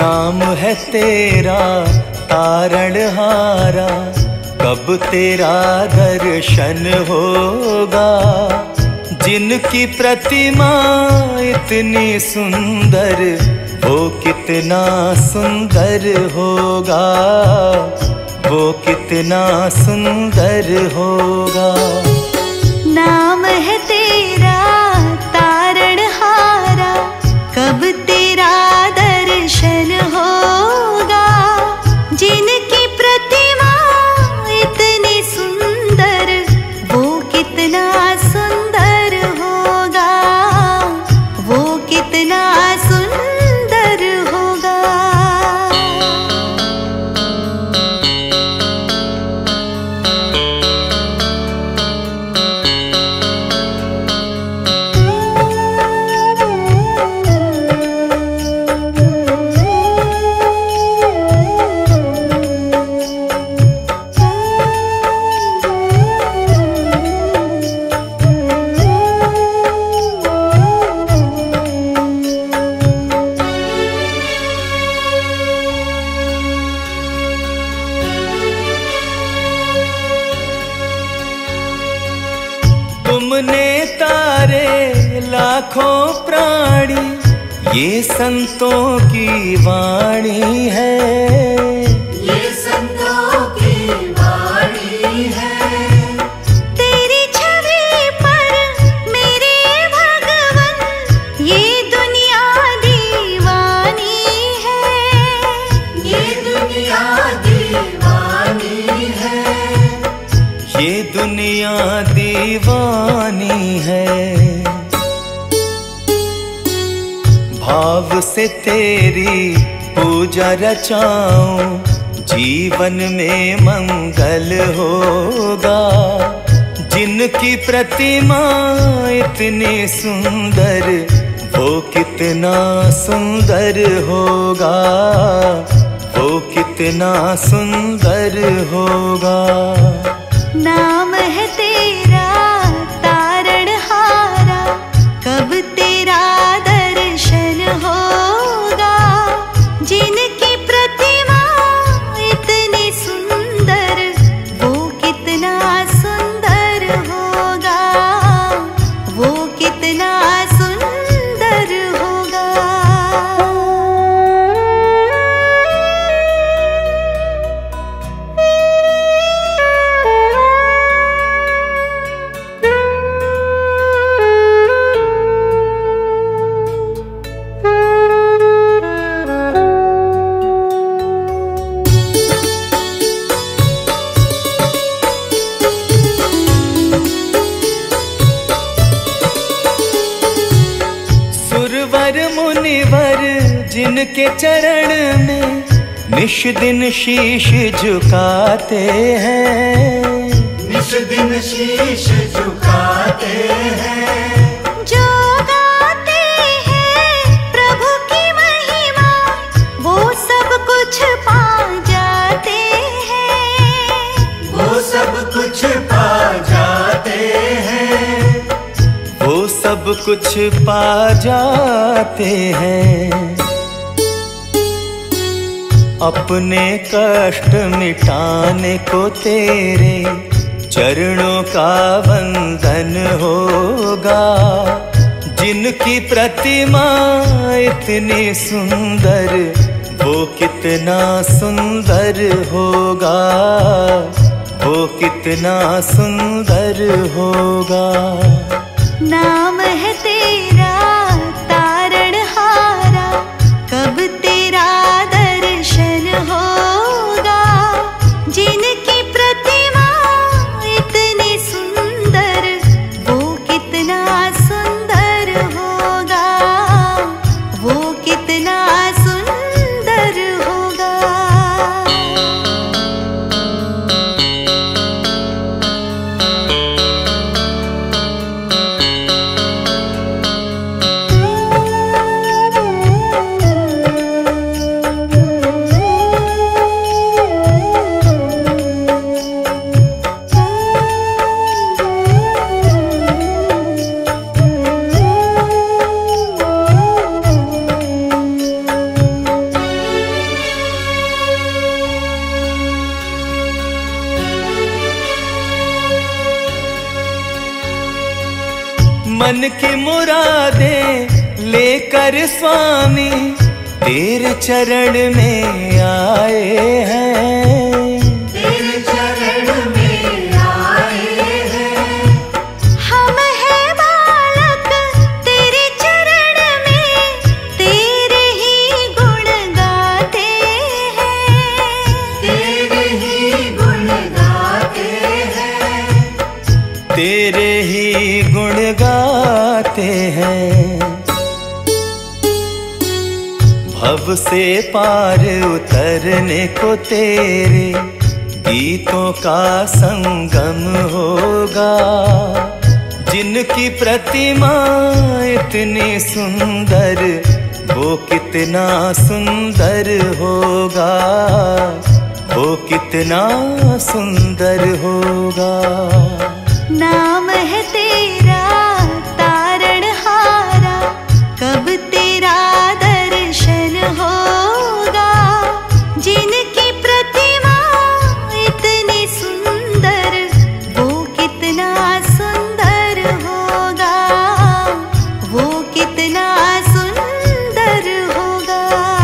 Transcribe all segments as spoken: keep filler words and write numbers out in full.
नाम है तेरा तारणहारा, कब तेरा दर्शन होगा। जिनकी प्रतिमा इतनी सुंदर, वो कितना सुंदर होगा, वो कितना सुंदर होगा। नाम है तेरा तारणहारा, कब तेरा दर्शन होगा। जिनकी प्रतिमा इतनी सुंदर, वो कितना सुंदर होगा, वो कितना सुंदर होगा। तुमने तारे लाखों प्राणी, ये संतों की वाणी है, ये संतों की वाणी है। तेरी छवि पर मेरे भगवन, ये दुनिया दीवानी है, ये दुनिया दीवानी है, ये दुनिया दीवानी है। भाव से तेरी पूजा रचाऊं, जीवन में मंगल होगा। जिनकी प्रतिमा इतनी सुंदर, वो कितना सुंदर होगा, वो कितना सुंदर होगा। नाम है तेरा तारणहारा, कब तेरा दर्शन होगा। जिनकी प्रतिमा इतनी सुंदर, वो कितना सुंदर होगा, वो कितना सुंदर होगा। सुरवर मुनिवर जिनके चरण में निश दिन शीश झुकाते हैं, निश दिन शीश झुकाते हैं। जो गाते हैं प्रभु की महिमा, वो सब कुछ पा जाते हैं, वो सब कुछ पा जाते हैं, वो सब कुछ पा जाते हैं। अपने कष्ट मिटाने को तेरे चरणों का वंदन होगा। जिनकी प्रतिमा इतनी सुंदर, वो कितना सुंदर होगा, वो कितना सुंदर होगा। नाम है तेरा तारणहारा, कब तेरा दर्शन होगा। जिनकी प्रतिमा इतनी सुंदर, वो कितना सुंदर होगा, वो कितना सुंदर होगा। मन की मुरादें लेकर स्वामी तेरे चरण में आए हैं, तेरे चरण में आए हैं। हम हैं बालक तेरे चरण में, तेरे ही गुण गाते हैं, तेरे ही गुण गाते हैं, तेरे ही गुण गाते हैं। भव से पार उतरने को तेरे गीतों का संगम होगा। जिनकी प्रतिमा इतनी सुंदर, वो कितना सुंदर होगा, वो कितना सुंदर होगा। नाम है तेरा तारणहारा, कब तेरा दर्शन होगा। जिनकी प्रतिमा इतनी सुंदर, वो कितना सुंदर होगा, वो कितना सुंदर होगा।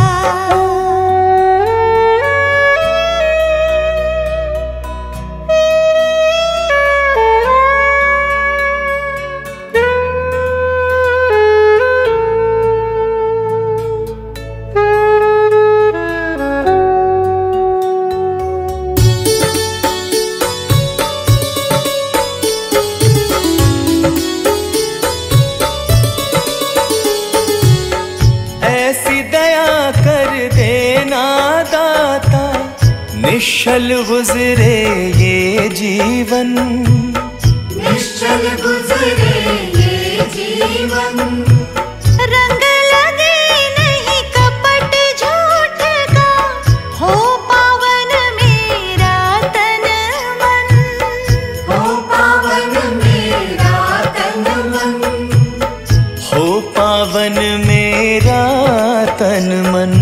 ऐसी दया कर देना दाता, निश्चल गुजरे ये जीवन, निश्चल गुजरे ये जीवन। रंग लगे नहीं कपट झूठ का, हो पावन मेरा तन मन, हो पावन मेरा तन मन, हो पावन मेरा तन मन।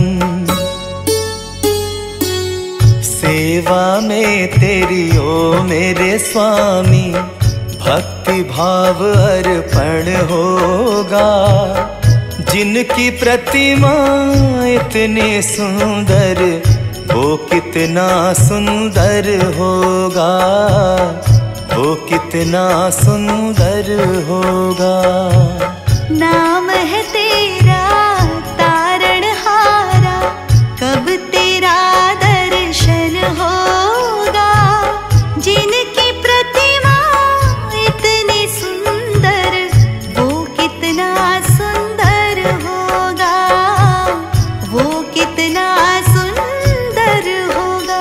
सेवा में तेरी ओ मेरे स्वामी, भक्ति भाव अर्पण होगा। जिनकी प्रतिमा इतनी सुंदर, वो कितना सुंदर होगा, वो कितना सुंदर होगा। नाम है तेरा तारणहारा, कब तेरा दर्शन होगा। जिनकी प्रतिमा इतनी सुंदर, वो कितना सुंदर होगा, वो कितना सुंदर होगा।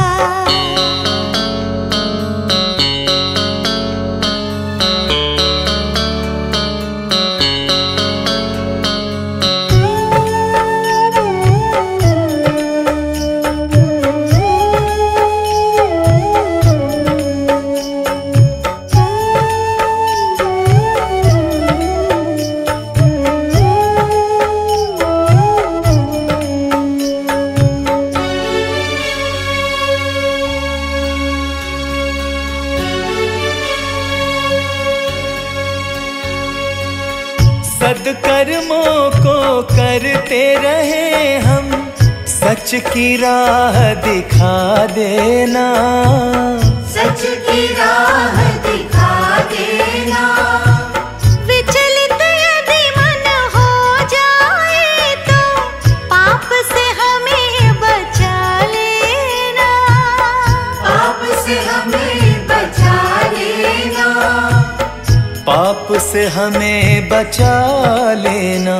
सदकर्मों को करते रहे हम, सच की राह दिखा देना, सच की राह दिखा देना। विचलित यदि मन हो जाए तो, पाप से हमें बचा लेना, पाप से हमें बचा लेना, पाप से हमें बचा लेना।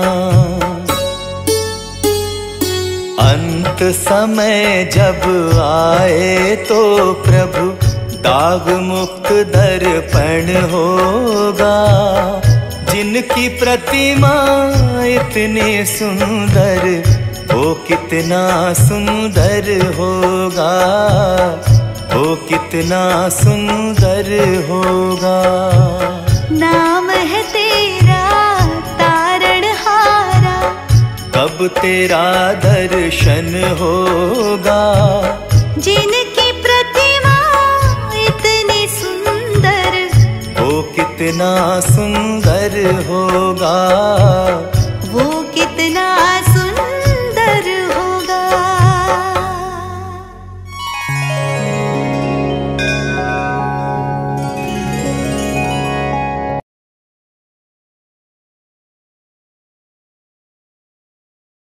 अंत समय जब आए तो प्रभु, दाग मुक्त दर्पण होगा। जिनकी प्रतिमा इतनी सुंदर, वो कितना सुंदर होगा, वो कितना सुंदर होगा। नाम है तेरा तारणहारा, कब तेरा दर्शन होगा। जिनकी प्रतिमा इतनी सुंदर, वो कितना कितना सुंदर होगा।